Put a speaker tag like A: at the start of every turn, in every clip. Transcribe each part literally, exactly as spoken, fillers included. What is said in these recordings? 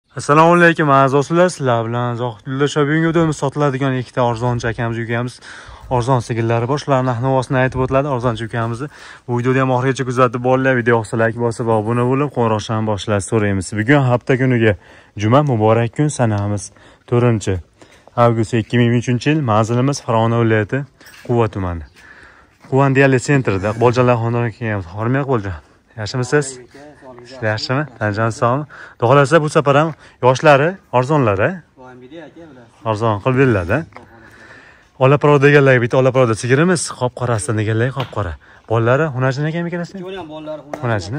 A: Assalomu alaykum aziz do'stlar, sizlar bilan Zohidullo bugungi videomiz sotiladigan ikkita arzonchi akamiz ukamiz arzon sigirlari bor. Shularning ahvolini aytib o'tiladi. Arzonchi ukamizni bu videoda ham oxirigacha kuzatib borlar. Video yoqsa like bosib va obuna bo'lib, qo'ng'iroqdan boshlashni so'raymiz. Bugun hafta kuniga juma muborak kun sanamiz. to'rtinchi avgust ikki ming yigirma uchinchi yil. Manzilimiz Farg'ona viloyati Quva tumani. Quvan Diali sentrida Boljalar xonadoniga kelganmiz. Hormat bo'lja. Yaxshimisiz? Yaxshimi? Tanjon sog'mi? Xohlasa bu safar ham yoshlari, arzonlari arzon qilib beriladi. Olaparo deganlarga bitta olaparo sigirimiz, qop qorasidan deganlar qop qora. Bolalari Xunajin ekanmi ekanasiz?
B: Yo'q ham bolalari
A: Xunajin.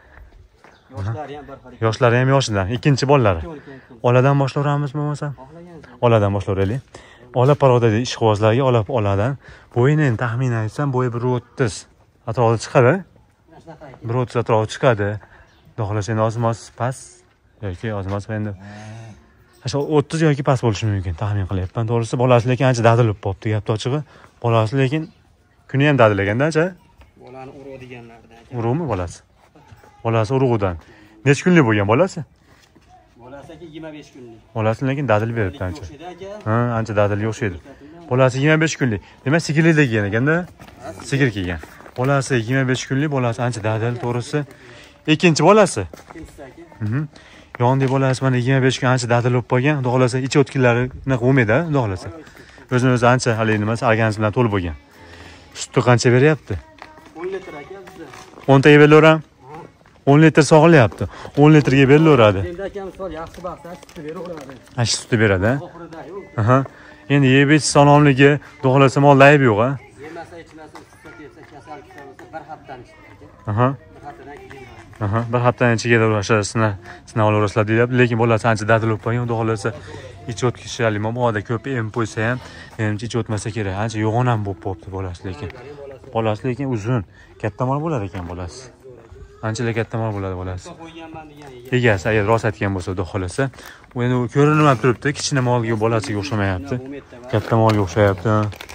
B: Yoshlari ham bir xil.
A: Yoshlari ham yoshidan, ikkinchi bolalari. Oladan boshlayveramizmi bo'lmasa? Oladan boshlayveraylik. Olaparoda ishqibozlarga olab oladan bo'yini taxminan aytsam bo'yi bir o'ttiz atrofida chiqadi. bir o'ttiz atrofida chiqadi. Xohlasa endi ozmoz past yoki ozmoz endi o'sha o'ttiz yoki past bo'lishi mumkin, taxmin qilyapman. To'g'risi bolasi lekin ancha dadilib qopti, gap ochig'i. Bolasi lekin kuni ham dadilaganda-cha.
B: Bolani urug' deganlardan.
A: Urug'mi bolasi? Bolasi urug'idan. Necha kunlik bo'lgan bolasi?
B: Bolasi yigirma besh kunlik.
A: Bolasi lekin dadil beribdi ancha. Ha, ancha dadil o'xshaydi. Bolasi yigirma besh kunlik. Demak, sigirli degan ekanda. Sigir kelgan. Bolasi yigirma besh kunlik, bolasi ancha dadil, to'g'risi. Ikkinchi bolasi. Mhm. Yonda bolasi mana yigirma besh kun ancha dadil bo'lib qolgan. Xudo xolasa ichi o'tkinlarini qo'ymaydi, xudo xolasa. O'zini o'zi ancha hali nimasi organizm bilan to'lib bo'lgan. Sutni qancha beryapti?
B: o'n litr aka bizda.
A: o'n taga berilaveram. o'n litr sog'ilyapti. o'n litrga berilaveradi.
B: Endi akamiz bor, yaxshi baxsa sutni beraveradi.
A: Ha, sutni beradi.
B: Oxirida-yu.
A: Aha. Endi yeb ichish sog'lomligi, xudo xolasa molda ayb yo'q, ha.
B: Yemasa ichmasa sutga kelsa kasal bo'lsa bir haftadan ichadi.
A: Aha.
B: Bir haftadan keyin.
A: Aha, bir haftadan ichiga o'sha sinab sinab olaverasizlar deyapti, lekin bolasi ancha dadil bo'lib qolgan, xudo xolasa ich o'tkishi alimomoda ko'p em qo'ysa ham, menimcha ich o'tmasa kerak. Ancha yo'g'on ham bo'lib qolibdi bolasi lekin. Bolasi lekin uzun, katta mol bo'lar ekan bolasi. Anchalar katta mol bo'ladi bolasi.
B: Qo'yganman degan
A: Egasi agar rost aytgan bo'lsa, xudo xolasa, u endi ko'rinib ham turibdi, kichkina molga bolasiga o'xshamayapti. Katta molga o'xshayapti.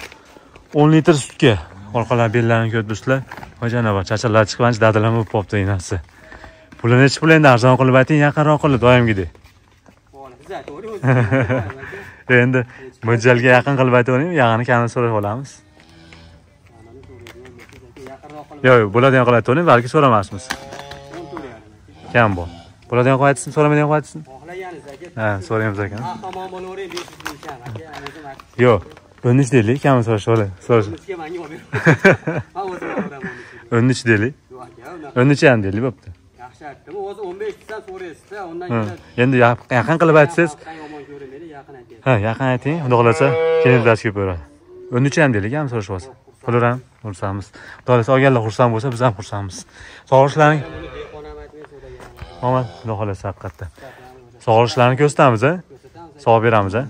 A: o'n litr sutga orqalar bellarini ko'rib turibsizlar. Vajanavar chachalar chiqib ancha dadillanib bo'lib qolibdi enasi. Pulini nechi pul endi arzon qilib ayting, yaqinroq qilib doimgidek. Endi mo'ljalga yaqin qilib aytavering, yag'ini kamini so'rab olamiz. Yo'q, bo'ladigan qilib aytavering, balki so'ramasmiz. Kam bor. Bo'ladigan qilib aytsin, so'ramaydigan qilib aytsin.
B: Xohlagansiz aka.
A: Ha, so'raymiz ekan.
B: Ha, tamom bo'lavering, besh yuz ming kam aka.
A: Yo'q, o'n uch deylik, kamini so'rash bo'ladi. So'rash.
B: Bizga menga olib ber. Ha, o'zim olaman.
A: o'n uch deylik.
B: Yo'q aka,
A: o'n uch ham deylik, bo'pti.
B: yaxshi aytdim. O'zi o'n besh dan so'raysiz-da, undan keyin
A: Endi yaqin qilib aytsangiz,
B: yomon ko'rmaydi, yaqin ayting.
A: ha, yaqin ayting, xudo xolasa, keyin dars ko'paveradi. o'n uch ham deylik, ham so'rash bo'lsa. Qo'laram, xursandmiz. Xudo xolasa olganlar xursand bo'lsa, biz ham xursandmiz. Sog'lishlaring omad, xudo xolasa haqiqatdan. Sog'lishlarini ko'rsatamiz, a? Sog'ib beramiz, a?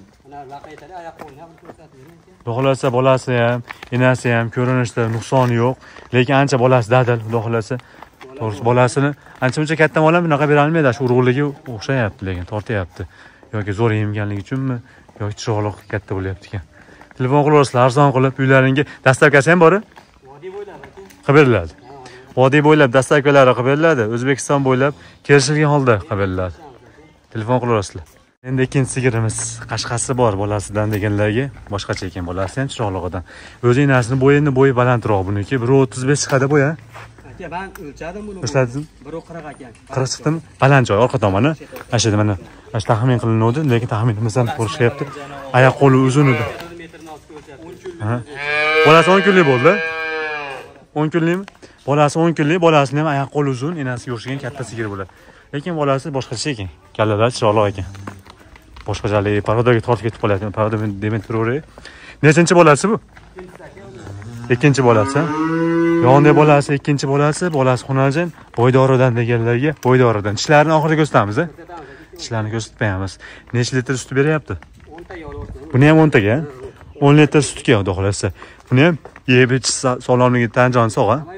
A: Xudo xolasa bolasi ham, enasi ham ko'rinishda nuqsoni yo'q, lekin ancha bolasi dadil, xudo xolasa. To'g'risi bolasini ancha-muncha katta mol ham bunaqa bera olmaydi, shu urug'ligi o'xshayapti, lekin tortyapti. Yoki zo'r yemganligi uchunmi, yoki chiroqliq katta bo'lyapti ekan. Telefon qilaverasizlar, arzon qilib uylaringga dastavkasi ham bor-a?
B: Vodiy bo'ylab aka.
A: Qilib beriladi. Vodiy bo'ylab dastavkalari qilib beriladi, O'zbekiston bo'ylab kelishilgan holda qilib beriladi. Telefon qilaverasizlar. Endi ikkinchi sigirimiz qashqasi bor bolasidan deganlarga, boshqacha ekan bolasi ham chiroqlig'idan. O'zi enasini bo'yini bo'yi balandroq buniki, bir o'ttiz besh chiqadi bo'ya.
B: Aka, men o'lchadim buni.
A: O'chladingmi?
B: bir qirq ekan.
A: qirq chiqdimi? Baland joy orqa tomoni. Ashada mana ash taxmin qilinadi, lekin taxminimiz ham to'g'ri chiqyapti. Oyoq qo'li uzun edi. Ha. Bolasi o'n kunlik bo'ldi. o'n kunlikmi? Bolasi o'n kunlik, bolasini ham oyoq qo'li uzun, enasiga o'xshagan katta sigir bo'ladi. Lekin bolasi boshqacha ekan. Kallalar chiroqli ekan. Boshqachalik parodaga tortib ketib qolyapti. Paroda demay turaveray. Nechinchi bolasi bu? Ikkinchi bolasi. Yonda bolasi, ikkinchi bolasi, bolasi Xunajin, bo'ydoridan deganlarga, bo'ydoridan. Tishlarini oxiriga ko'rsatamiz, a? Tishlarini ko'rsatmaymiz. Necha litr sut beryapti?
B: o'n taga olasiz.
A: Buni ham o'n taga, o'n litr sutga xudo xolasa. Buni ham yeb ichish sog'lomligi tanjon sog', a?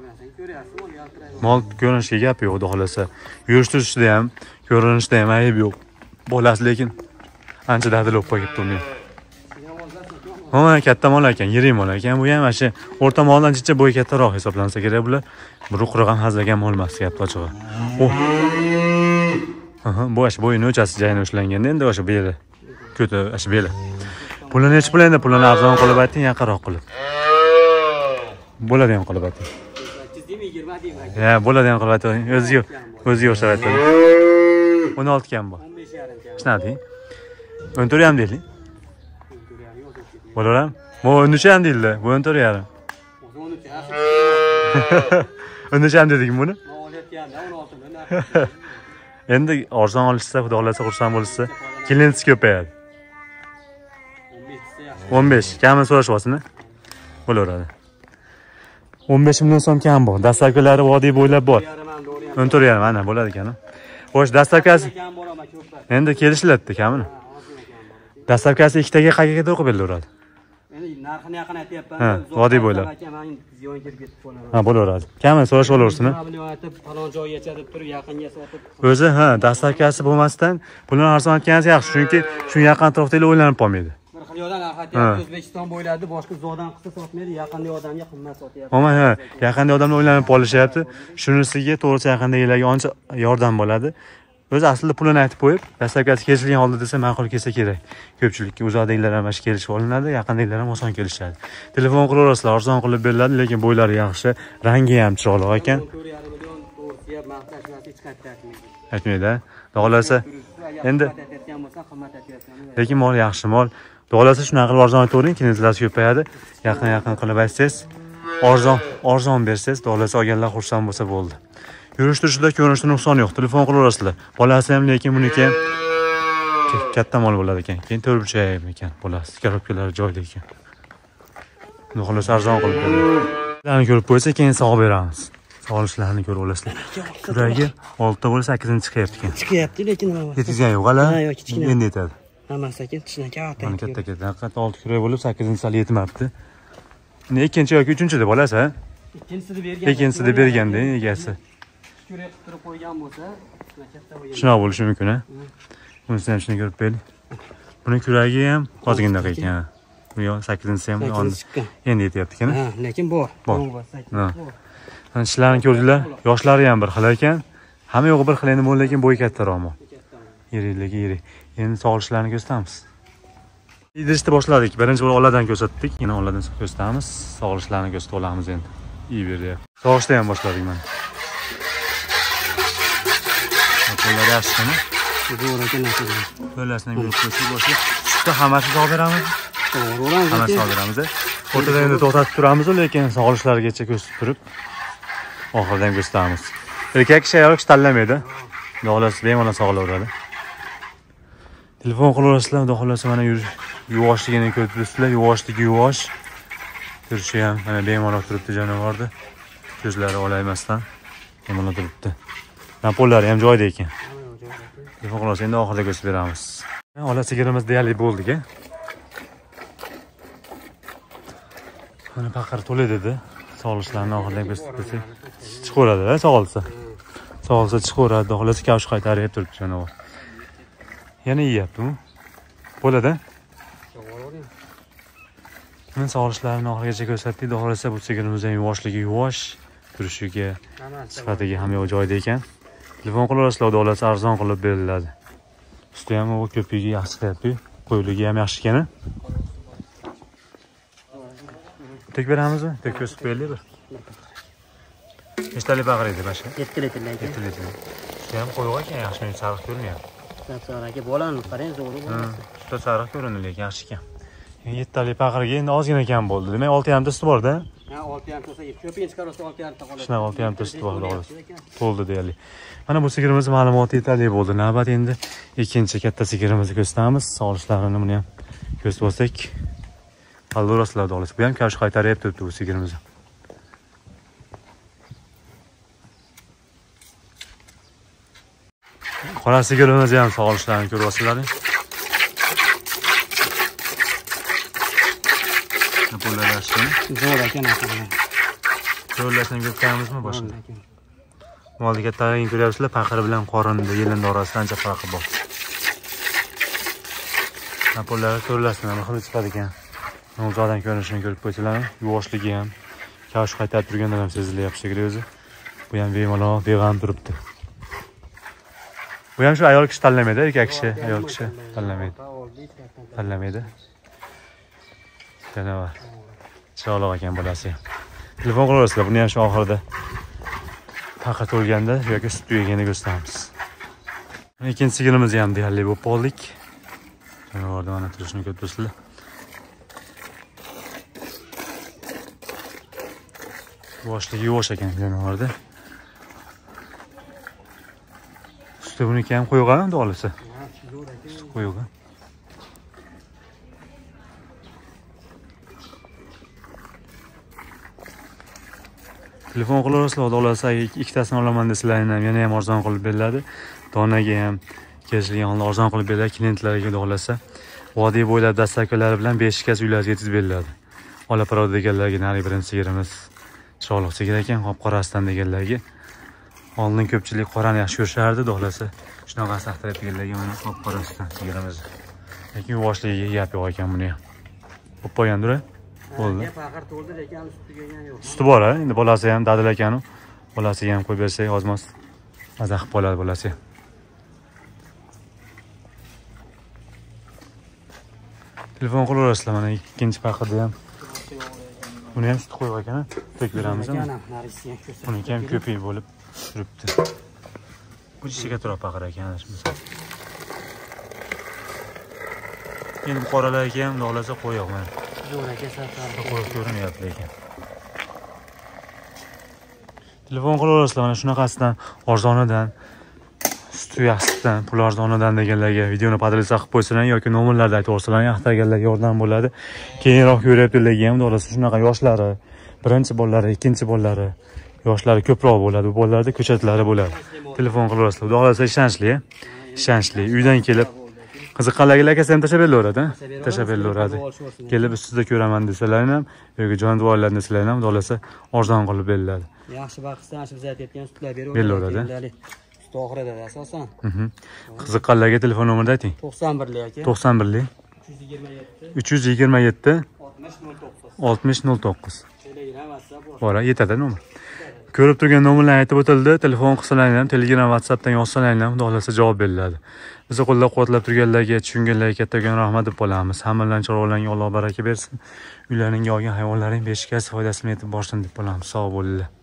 A: Mol ko'rinishiga gap yo'q, xudo xolasa. Yurish-turishda ham, ko'rinishda ham ayb yo'q. Bolasi lekin ancha dadil bo'lib qolibdi uni. Ha, katta mol ekan, yirik mol ekan. Bu ham o'sha o'rta moldan chicha bo'yi kattaroq hisoblansa kerak bular. Bir qurg'an hazlagan mol emas, gap ochig'i. Aha, bu ash bo'yini o'chasi jayini ushlanganda endi o'sha beli. Ko'ta ash beli. Pulini nech pul endi pulini arzon qilib ayting, yaqinroq qilib. Bo'ladigan qilib ayting.
B: yigirma deyman.
A: Ya, bo'ladigan qilib ayting. O'ziga o'ziga o'xshab ayting. o'n olti kam bu.
B: o'n besh yarim kam.
A: Qishnading? o'n to'rt yarim deylik. Bo'laram? Bu o'n uch ham deyildi. Bu o'n to'rt yarim.
B: o'n uch yarim.
A: o'n uch ham dedik buni.
B: Olayotganda o'n olti ming.
A: Endi arzon olishsa, xudo xolasa xursand bo'lsa, klientingiz ko'payadi.
B: o'n beshta yaxshi.
A: o'n besh kamini so'rashyapsizmi? Bo'laveradi. o'n besh million so'm kam bor. Dastlabkilari vodiy bo'ylab bor. o'n to'rt yarim ana bo'ladi ekan. Xo'sh, dastlabkasi
B: Kam boraman ko'plar.
A: endi kelishiladi kamini. Dastlabkasi ikkitaga qayerga to'qib berilaveradi.
B: Endi narxini yaqin aytyapman.
A: Ha, vodiy bo'ylab.
B: Ziyon kirib ketib qolaman.
A: Ha, bo'laveradi. Kamini so'rashib olaversizmi?
B: Buni aytib, falon joygacha deb turib yaqinga sotib.
A: O'zi ha, dastlabkasi bo'lmasdan pulni arzon aytganingiz yaxshi, chunki shu yaqin atrofdagilar o'ylanib qolmaydi.
B: Bir xil yo'ldan narx aytyapti. O'zbekiston bo'yladi, boshqa zodan qilsa sotmaydi, yaqinda odamga qimmat sotyapti.
A: Ammo ha, yaqinda odamlar o'ylanib qolishyapti. Shunisiga to'g'risi yaqindagilarga ancha yordam bo'ladi. O'zi aslida pulini aytib qo'yib, dastlabkasi kelishilgan holda desa ma'qul kelsa kerak. Ko'pchilikka uzoqdagilar ham ash kelishib olinadi, yaqindagilar ham oson kelishadi. Telefon qilaverasizlar, arzon qilib beriladi, lekin bo'ylari yaxshi, rangi ham chiroyli ekan.
B: to'rt yarim million to'g'risi maqtashmasi hech qayerda aytmaydi.
A: Aytmaydi. Xohlasa endi
B: aytayotgan bo'lsa qimmat aytyapsan.
A: lekin mol yaxshi mol. Xohlasa shunaqa qilib arzon aytavering, klientlar ko'payadi. Yaqin-yaqin qilib aytsangiz, arzon, arzon bersangiz, xohlasa olganlar xursand bo'lsa bo'ldi. Yurishtirishda ko'rinishda nuqson yo'q. Telefon qilaverasizlar. Bolasi ham lekin buniki ham katta mol bo'ladi ekan. Keyin to'rtburchak ekan bolasi. Korobkalari joyida ekan. Xudo xolasa arzon qilib beradi. Ularni ko'rib qo'ysa, keyin sog'ib beramiz. Sog'lishlarini ko'rib olasizlar. Kuragi oltita bo'lsa sakkizinchi chiqyapti ekan.
B: Chiqyapti, lekin mana.
A: Yetizgan yo'q, hali.
B: Ha, yo'q, kichkina.
A: Endi yetadi.
B: Hammasi ekan, tishdan katta.
A: Mana katta katta. Haqiqat olti kurak bo'lib sakkizinchi hali yetmabdi. Endi ikkinchi yoki uchinchi deb olasiz, ha?
B: Ikkinchisini bergan.
A: Ikkinchisini berganda egasi.
B: Kurak qilib qo'ygan bo'lsa, katta bo'lgan.
A: Shunaqa bo'lishi mumkin, ha? Bunisini ham shuni ko'rib berdik. Buni kuragi ham hozirgina ekan. Bu yo'q, sakkizinchisi ham endi yetyapti ekan.
B: Ha, lekin bor.
A: Bor. Mana ishlarni ko'rdinglar, yoshlari ham bir xil ekan. Hamma yo'g'i bir xil endi bo'ldi, lekin bo'yi kattaroq. Yiriligi yirik. Endi sog'lishlarini ko'rsatamiz. Idirishni boshladik. Birinchi bo'lib oladan ko'rsatdik, yana oladan ko'rsatamiz. Sog'lishlarini ko'rsatib olamiz endi. İyi berdi. Sog'ishda ham boshladik mana. Qo'llar yaxshimi?
B: To'g'ri ekan narsalar.
A: Qo'llarni yurib qo'yib boshqa. Sutda hammasini sog'ib beramiz.
B: To'g'ri,
A: hammasini sog'ib beramiz. O'rtada endi to'xtatib turamiz, lekin sog'lishlarigacha ko'rsatib turib oxirida ham ko'rsatamiz. Erkak kishi ayol kishi tanlamaydi. Xudo xolasa bemalol sog'ilaveradi. Telefon qilaverasizlar, xudo xolasa mana yuvoshligini ko'rib turibsizlar, yuvoshligi yuvosh. Turishi ham mana bemalol turibdi jonivorda. Ko'zlari olaymasdan bemalol turibdi. Napollari ham joyida ekan. Telefon qilaversa endi oxirida ko'rsatib beramiz. Ola sigirimiz deyarli bo'ldi-ku. Mana paqir to'la dedi. Sog'lishlarni oxirida ko'rsatib bersak, chiqaveradi-da, sog'ilsa. Sog'ilsa chiqaveradi, xohlasa kavsh qaytarib turibdi jonivor. Yana yeyapti-ku. Bo'ladi. Men sog'lishlarini oxirigacha ko'rsatdik. Xohlasa bu sigirimiz ham yuvoshligi yuvosh, turishiga, sifatiga ham yo'q joyida ekan. Telefon qilaverasizlar, xohlasa arzon qilib beriladi. Usti ham u ko'piga yaxshi chiqyapti. Qo'yligi ham yaxshi ekan. Tek beramizmi? Tek ko'rsatib beraylik bir. Nechtalik bag'ir edi boshqa?
B: yetti litrli ekan.
A: yetti litr. Usti ham qo'yib ekan, yaxshi men sariq ko'rinyapti.
B: Sariq bolani qarang, zo'ri bo'ladi.
A: Usti sariq ko'rinadi, lekin yaxshi ekan. yettalik bag'irga endi ozgina kam bo'ldi. Demak, olti yarim ta suti bor-da.
B: Ha, olti yarim ta suti. Ko'pini chiqarsa olti yarim ta qoladi.
A: Shunaqa olti yarim ta suti bor, xolos. Bo'ldi deyarli. Mana bu sigirimiz ma'lumoti yetarli bo'ldi. Navbat endi ikkinchi katta sigirimizni ko'rsatamiz. Sog'lishlarini buni ham ko'rsatib olsak, albatta xolos. Bu ham kavsh qaytarib turibdi bu sigirimiz. Qora sigirimiz ham sog'lishlarini ko'ryapsizlar. Napollari yaxshimi?
B: Zo'r ekan narsalar.
A: Ko'rlashni ko'rkamizmi boshida? Molni kattaligini ko'ryapsizlar, paqir bilan qorinni, yelin orasida ancha farqi bor. Napollari ko'rlashni nima qilib chiqadi ekan? Nomzoddan ko'rinishini ko'rib qo'ysizlar, yuvoshligi ham, kavsh qaytarib turganda ham sezilyapti sigir o'zi. Bu ham bemalol beg'am turibdi. Bu ham shu ayol kishi tanlamaydi, erkak kishi, ayol kishi tanlamaydi. Tanlamaydi. Canavar. Chiroyli ekan bolasi. Telefon qilaverasizlar, buni ham shu oxirida taqa to'lganda yoki sut yeganda ko'rsatamiz. Ikkinchi sigirimiz ham deyarli bo'lib qoldik. Janovarda mana turishini ko'rib turibsizlar. Boshligi yo'sh ekan janovarda. Suti buniki ham qo'ygan dolisi. Sut qo'ygan. Telefon qilaverasizlar, dolasi ikkitasini olaman desalarni ham yana ham arzon qilib beriladi. Donaga ham kelishilgan holda arzon qilib beriladi klientlarga dolasa. Vodiy bo'ylab dastlabkilari bilan beshikasi uylarga yetkazib beriladi. Olaparod deganlarga nari birinchi sigirimiz chiroyli sigir ekan, qop qorasidan deganlarga. Oldin ko'pchilik qorani yaxshi ko'rishardi, dolasi shunaqa saqtirib deganlarga mana qop qorasidan sigirimiz. Lekin yuvoshligi gap yo'q ekan buni ham. Bo'p qo'ygandir. Bo'ldi.
B: Faqat to'ldi lekin suti kelgan yo'q.
A: Suti bor, endi bolasi ham dadil ekan, bolasiga ham qo'yib bersak ozmos maza qilib qoladi bolasi. Telefon qilaverasizlar, mana ikkinchi paqida ham. Buni ham sut qo'yib ekan, tek beramizmi? Buniki ham ko'pik bo'lib turibdi. Bu ishiga turib paqir ekan, adashmasam. Endi qoralarga ham dolasa qo'yoq mana.
B: Zo'raka safar
A: qo'yib ko'rinyapti lekin. Telefon qilaverasizlar, mana shunaqasidan arzonidan, suti yaxshisidan, pul arzonidan deganlarga videoni podreza qilib qo'ysalar yoki nomerlarda aytib o'rsalar, yaxtaganlarga yordam bo'ladi. Keyinroq ko'ryaptilarga ham dolasi shunaqa yoshlari, birinchi bolalari, ikkinchi bolalari, yoshlari ko'proq bo'ladi. Bu bolalarda ko'chatlari bo'ladi. Telefon qilaverasizlar. Dolasi ishonchli, ishonchli. Uydan kelib qiziqqanlarga akasi ham tashlab beraveradi, tashlab beraveradi. Kelib ustida ko'raman desalar ham yoki jonivorlar desalar ham dolasi arzon qilib beriladi.
B: Yaxshi vaqtdan biz aytayotgan sutlar
A: beraveradi.
B: Sut oxirida asosan.
A: Qiziqqanlarga telefon nomerini ayting.
B: to'qson bir lik aka.
A: to'qson bir lik uch yuz yigirma yetti oltmish nol to'qqiz. Bor, yetadi nomer. Ko'rib turgan nomerlar aytib o'tildi. Telefon qilsalaring ham, Telegram, WhatsAppdan yozsalaring ham dolasi javob beriladi. Bizni qo'llab-quvvatlab turganlarga, tushunganlarga kattagan rahmat deb qolamiz. Hammalarning chiroylarga Alloh baraka bersin. Uylarining olgan hayvonlarining beshikasi foydasini yetib borsin deb qolamiz. Sog' bo'linglar.